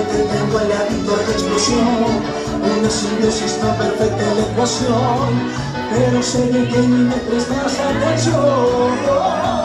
te tengo al ladito de explosión, una simbiosis tan perfecta en la ecuación, pero sé de que ni me prestas atención.